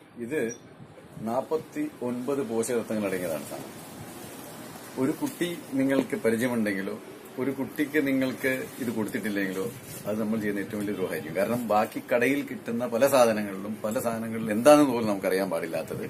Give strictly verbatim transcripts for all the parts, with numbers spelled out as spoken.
ഇത് നാൽപ്പത്തി ഒൻപത് പോഷകതത്വങ്ങൾ അടങ്ങിയതാണ് സാധനം. ഒരു കുട്ടി നിങ്ങൾക്ക് പരിചയമുണ്ടെങ്കിലോ ഒരു കുട്ടിക്ക് നിങ്ങൾക്ക് ഇത് കൊടുത്തിട്ടില്ലെങ്കിലോ അത് നമ്മൾ ചെയ്യുന്ന ഏറ്റവും വലിയ ദ്രോഹമായിരിക്കും. കാരണം ബാക്കി കടയിൽ കിട്ടുന്ന പല സാധനങ്ങളിലും പല സാധനങ്ങളിലും എന്താണെന്ന് പോലും നമുക്കറിയാൻ പാടില്ലാത്തത്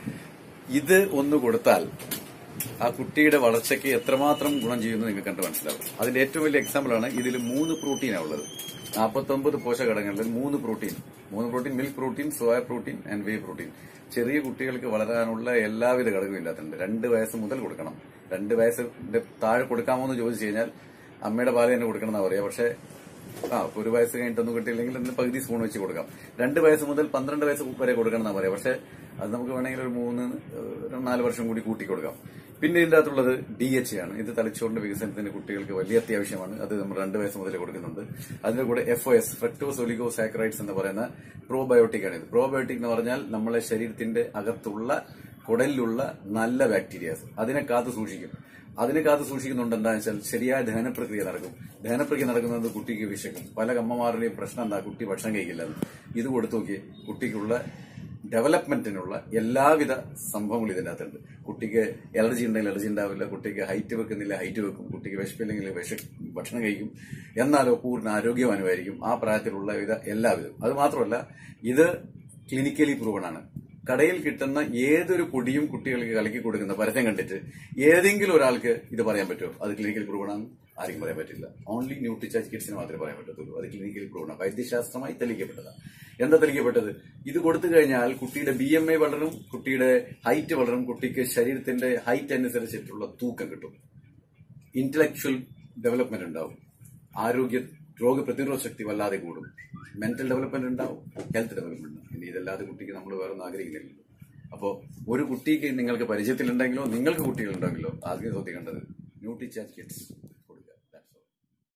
ഇത് ഒന്ന് കൊടുത്താൽ ആ കുട്ടിയുടെ വളർച്ചയ്ക്ക് എത്രമാത്രം ഗുണം ചെയ്യുന്നു നിങ്ങൾക്ക് കണ്ട് മനസ്സിലാവും. അതിന്റെ ഏറ്റവും വലിയ എക്സാമ്പിളാണ് ഇതിൽ മൂന്ന് പ്രോട്ടീനാണ് ഉള്ളത്. നാൽപ്പത്തി ഒമ്പത് പോഷകഘടകങ്ങളിൽ മൂന്ന് പ്രോട്ടീൻ മൂന്ന് protein milk protein, soya protein and whey protein. ചെറിയ കുട്ടികൾക്ക് വളരാനുള്ള എല്ലാവിധ ഘടകവും ഇല്ലാത്തുണ്ട്. രണ്ട് വയസ്സ് മുതൽ കൊടുക്കണം. രണ്ട് വയസ്സിന്റെ താഴെ കൊടുക്കാമോ എന്ന് ചോദിച്ചു കഴിഞ്ഞാൽ അമ്മയുടെ പാല് തന്നെ കൊടുക്കണം എന്നാ പറയാ. പക്ഷെ ആ ഒരു വയസ്സ് കഴിഞ്ഞിട്ടൊന്നും കിട്ടിയില്ലെങ്കിൽ അതിന് പകുതി സ്പൂൺ വെച്ച് കൊടുക്കാം. രണ്ട് വയസ്സ് മുതൽ പന്ത്രണ്ട് വയസ്സ് വരെ കൊടുക്കണം എന്നാ പറയാ. പക്ഷെ അത് നമുക്ക് വേണമെങ്കിൽ ഒരു മൂന്ന് നാല് വർഷം കൂടി കൂട്ടി കൊടുക്കാം. പിന്നെ ഇതിന്റെ അകത്തുള്ളത് ഡി എച്ച് ആണ്. ഇത് തലച്ചോറിന്റെ വികസനത്തിന് കുട്ടികൾക്ക് വലിയ അത്യാവശ്യമാണ്. അത് നമ്മൾ രണ്ട് വയസ്സ് മുതൽ കൊടുക്കുന്നുണ്ട്. അതിന്റെ കൂടെ F O S fructose oligosaccharides എന്ന് പറയുന്ന പ്രോബയോട്ടിക് ആണ്. ഇത് പ്രോബയോട്ടിക് എന്ന് പറഞ്ഞാൽ നമ്മളെ ശരീരത്തിന്റെ അകത്തുള്ള കുടലിലുള്ള നല്ല ബാക്ടീരിയാസ് അതിനെ കാത്തു സൂക്ഷിക്കും. അതിനെ കാത്തു സൂക്ഷിക്കുന്നുണ്ട് എന്താണെന്ന് വെച്ചാൽ ശരിയായ ദഹനപ്രക്രിയ നടക്കും. ദഹനപ്രക്രിയ നടക്കുന്നത് കുട്ടിക്ക് വിശക്കും. പല അമ്മമാരുടെയും പ്രശ്നം എന്താ, കുട്ടി ഭക്ഷണം കഴിക്കില്ല. ഇത് കൊടുത്തു നോക്കി കുട്ടിക്കുള്ള ഡെവലപ്മെന്റിനുള്ള എല്ലാവിധ സംഭവങ്ങളും ഇതിന്റെ അകത്തുണ്ട്. കുട്ടിക്ക് എലർജി ഉണ്ടെങ്കിൽ എലർജി ഉണ്ടാവില്ല. കുട്ടിക്ക് ഹൈറ്റ് വെക്കുന്നില്ല ഹൈറ്റ് വെക്കും. കുട്ടിക്ക് വിശപ്പില്ലെങ്കിൽ വിശ ഭക്ഷണം കഴിക്കും. എന്നാലോ പൂർണ്ണ ആരോഗ്യവാനുമായിരിക്കും ആ പ്രായത്തിലുള്ള വിധ എല്ലാവിധം. അത് മാത്രമല്ല ഇത് ക്ലിനിക്കലി പ്രൂവൺ ആണ്. കടയിൽ കിട്ടുന്ന ഏതൊരു പൊടിയും കുട്ടികൾക്ക് കലക്കി കൊടുക്കുന്ന പരസ്യം കണ്ടിട്ട് ഏതെങ്കിലും ഒരാൾക്ക് ഇത് പറയാൻ പറ്റുമോ അത് ക്ലിനിക്കൽ പ്രൂവൺ ആണ്? ആർക്കും പറയാൻ പറ്റില്ല. ഓൺലി ന്യൂട്രിചാർജ് കിഡ്സിന് മാത്രമേ പറയാൻ പറ്റത്തുള്ളൂ. അത് ക്ലിനിക്കൽ പ്രൂവൺ ആണ്, വൈദ്യശാസ്ത്രമായി തെളിയിക്കപ്പെട്ടതാണ്. എന്താ തെളിയിക്കപ്പെട്ടത്? ഇത് കൊടുത്തു കഴിഞ്ഞാൽ കുട്ടിയുടെ ബി എം ഐ വളരും, കുട്ടിയുടെ ഹൈറ്റ് വളരും, കുട്ടിക്ക് ശരീരത്തിന്റെ ഹൈറ്റ് അനുസരിച്ചിട്ടുള്ള തൂക്കം കിട്ടും, ഇന്റലക്ച്വൽ ഡെവലപ്മെന്റ് ഉണ്ടാവും, ആരോഗ്യ രോഗപ്രതിരോധ ശക്തി വല്ലാതെ കൂടും, മെന്റൽ ഡെവലപ്മെന്റ് ഉണ്ടാവും, ഹെൽത്ത് ഡെവലപ്മെന്റ് ഉണ്ടാവും. ഇനി ഇതല്ലാതെ കുട്ടിക്ക് നമ്മൾ വേറെ ഒന്നും ആഗ്രഹിക്കുന്നില്ലല്ലോ. അപ്പോൾ ഒരു കുട്ടിക്ക് നിങ്ങൾക്ക് പരിചയത്തിലുണ്ടെങ്കിലോ നിങ്ങൾക്ക് കുട്ടികളുണ്ടെങ്കിലോ ആദ്യം ശ്രദ്ധിക്കേണ്ടത് ന്യൂട്രിചാർജ് കിഡ്സ്.